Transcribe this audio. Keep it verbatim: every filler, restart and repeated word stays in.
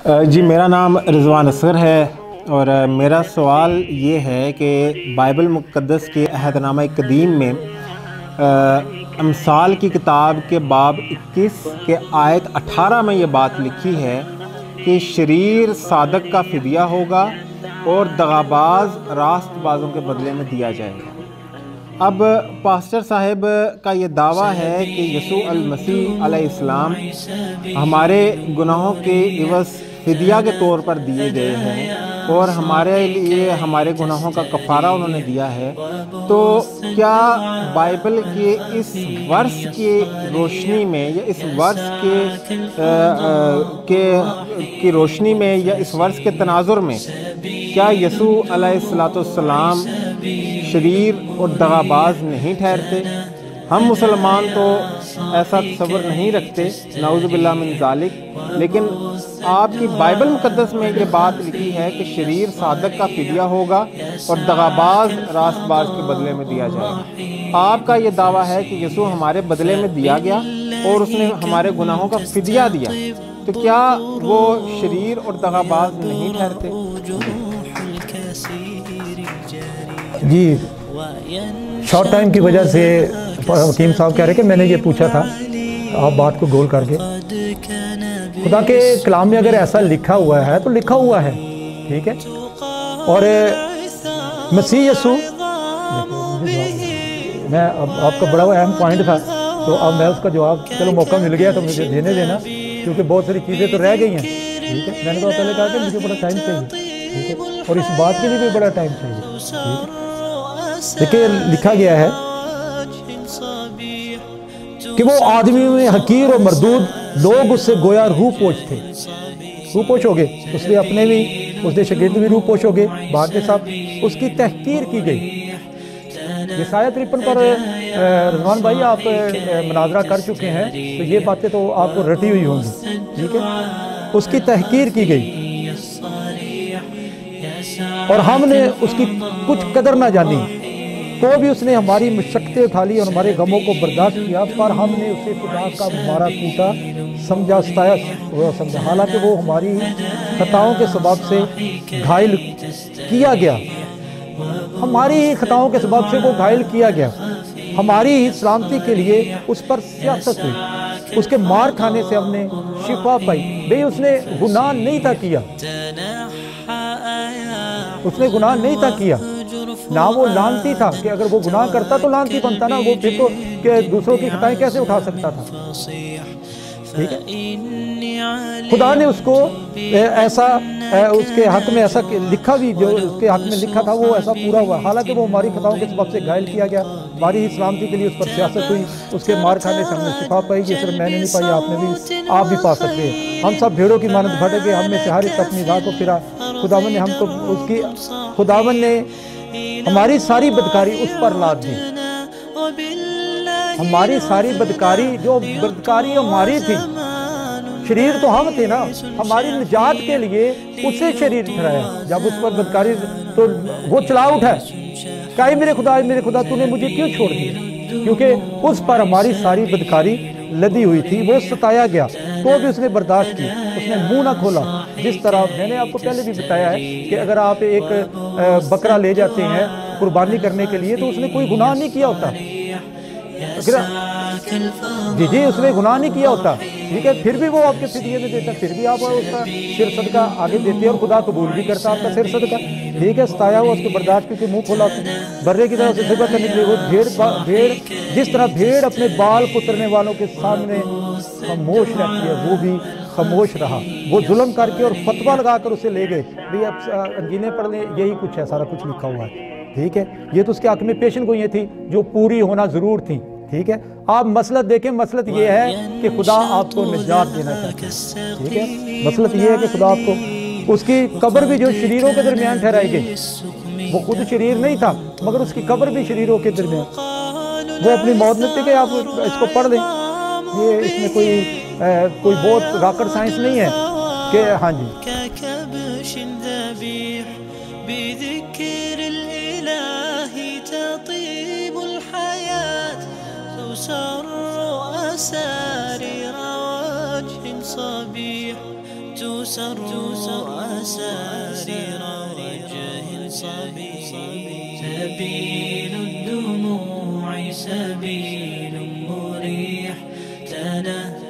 جی میرا نام رضوان اصغر ہے اور میرا سوال یہ ہے کہ بائبل مقدس کے عہد نامہ قدیم میں امثال کی کتاب کے باب اکیس کے آیت اٹھارہ میں یہ بات لکھی ہے کہ شریر صادق کا فدیہ ہوگا اور دغاباز راست بازوں کے بدلے میں دیا جائے گا۔ اب پاسٹر صاحب کا یہ دعویٰ ہے کہ یسوع المسیح علیہ السلام ہمارے گناہوں کے عوض فدیہ کے طور پر دیے گئے ہیں اور ہمارے لیے ہمارے گناہوں کا کفارہ انہوں نے دیا ہے، تو کیا بائبل کے اس ورس کی روشنی میں یا اس ورس کے کی روشنی میں یا اس ورس کے تناظر میں کیا یسوع علیہ السلام شریر اور دغاباز نہیں ٹھہرتے؟ ہم مسلمان تو ایسا تصور نہیں رکھتے، نعوذ باللہ من ذالک، لیکن آپ کی بائبل مقدس میں یہ بات لکھی ہے کہ شریر صادق کا فدیہ ہوگا اور دغاباز راست باز کے بدلے میں دیا جائے گا۔ آپ کا یہ دعویٰ ہے کہ یسوع ہمارے بدلے میں دیا گیا اور اس نے ہمارے گناہوں کا فدیہ دیا، تو کیا وہ شریر اور دغاباز نہیں ٹھہرتے؟ جی شارٹ ٹائم کی وجہ سے حکیم صاحب کہہ رہے کہ میں نے یہ پوچھا تھا، آپ بات کو گول کر کے خدا کے کلام میں اگر ایسا لکھا ہوا ہے تو لکھا ہوا ہے، ٹھیک ہے، اور مسیح یسوع میں اب آپ کا بڑا اہم پوائنٹ تھا تو اب میں اس کا جواب چلو موقع مل گیا تو مجھے دینے دینا، کیونکہ بہت ساری چیزیں تو رہ گئی ہیں، ٹھیک ہے۔ میں نے تو پہلے کہا کہ مجھے بڑا ٹائم چاہیے، ٹھیک ہے، اور اس بات کے لیے بھی بڑا ٹائم چاہیے، ٹھیک ہے۔ دیکھیں لکھا گیا ہے کہ وہ آدمی میں حقیر اور مردود لوگ اس سے گویا روح پوش تھے، روح پوش ہو گئے، اس نے اپنے بھی اس نے شاگرد بھی روح پوش ہو گئے، بعد کے ساتھ اس کی تحقیر کی گئی۔ یسایہ تریپن پر رضوان بھائی آپ مناظرہ کر چکے ہیں تو یہ باتیں تو آپ کو رٹی ہوئی ہوں گی، ٹھیک ہے۔ اس کی تحقیر کی گئی اور ہم نے اس کی کچھ قدر نہ جانی، تو بھی اس نے ہماری مشقتیں اٹھا لی اور ہمارے غموں کو برداشت کیا، پر ہم نے اسے خدا کا مارا کوٹا سمجھا، ستایا سمجھا، حالانکہ وہ ہماری خطاؤں کے سبب سے گھائل کیا گیا، ہماری ہی خطاؤں کے سبب سے وہ گھائل کیا گیا، ہماری ہی سلامتی کے لیے اس پر سیاست ہوئی، اس کے مار کھانے سے ہم نے شفا پائی۔ بھئی اس نے گناہ نہیں تھا کیا، اس نے گناہ نہیں تھا کیا، نہ وہ لعنتی تھا کہ اگر وہ گناہ کرتا تو لعنتی بنتا نا، وہ پھر تو کہ دوسروں کی خطائیں کیسے اٹھا سکتا تھا، ٹھیک ہے۔ خدا نے اس کو ایسا اس کے حق میں ایسا لکھا بھی، جو اس کے حق میں لکھا تھا وہ ایسا پورا ہوا، حالانکہ وہ ہماری خطاؤں کے سبب سے گھائل کیا گیا، ہماری ہی سلامتی کے لیے اس پر سیاست ہوئی، اس کے مار کھانے سے ہم نے شفا پائی، یہ صرف میں نے نہیں پائی، آپ نے بھی، آپ بھی پا سکتے ہیں۔ ہم سب بھیڑوں کی مانند بھٹک گئے، ہم میں سے ہر ایک اپنی راہ کو پھرا، خداوند نے ہم کو اس کی خداوند نے ہماری ساری بدکاری اس پر لاد دی، ہماری ساری بدکاری، جو بدکاری ہماری تھی، شریر تو ہم تھے نا، ہماری نجات کے لیے اسے شریر ٹھہرایا، جب اس پر بدکاری تو وہ چلا اٹھا، کہا میرے خدا میرے خدا تو نے مجھے کیوں چھوڑ دیا، کیونکہ اس پر ہماری ساری بدکاری لدی ہوئی تھی، وہ ستایا گیا تو بھی اس نے برداشت کی، اس نے منہ نہ کھولا۔ جس طرح میں نے آپ کو پہلے بھی بتایا ہے کہ اگر آپ ایک بکرا لے جاتے ہیں قربانی کرنے کے لیے تو اس نے کوئی گناہ نہیں کیا ہوتا، جی جی اس نے گناہ نہیں کیا ہوتا، ٹھیک ہے، پھر بھی وہ آپ کے فدیے میں دیتا، پھر بھی آپ اس کا سر صدقہ آگے دیتے ہیں اور خدا قبول بھی کرتا آپ کا سر صدقہ، ٹھیک ہے۔ ستایا ہوا اس کو برداشت کیونکہ منہ کھولا، برے کی طرح اسے ذبح کرنے کے لیے وہ بھیڑ بھیڑ جس طرح بھیڑ اپنے بال کترنے والوں کے سامنے خاموش رہتی ہے، وہ بھی خاموش رہا، وہ ظلم کر کے اور فتویٰ لگا کر اسے لے گئے، بھئی اب انجیلیں پڑھ لیں، یہی کچھ ہے، سارا کچھ لکھا ہوا ہے، ٹھیک ہے۔ یہ تو اس کے حق میں پیشن گوئیاں تھیں جو پوری ہونا ضرور تھیں، ٹھیک ہے۔ آپ مسلط دیکھیں، مسلط یہ ہے کہ خدا آپ کو نجات دینا چاہتا ہے، ٹھیک ہے، مسلط یہ ہے کہ خدا آپ کو، اس کی قبر بھی جو شریروں کے درمیان ٹھہرائی گئی، وہ خود شریر نہیں تھا مگر اس کی قبر بھی شریروں کے درمیان، وہ اپنی موت میں تھے کہ آپ اس کو پڑھ لیں، یہ اس میں کوئی کوئی بہت راکٹ سائنس نہیں ہے کہ ہاں جی۔ تسر أسارير وجه صبيح تسر أسارير وجه صبي. سبيل الدموع سبيل مريح تنهى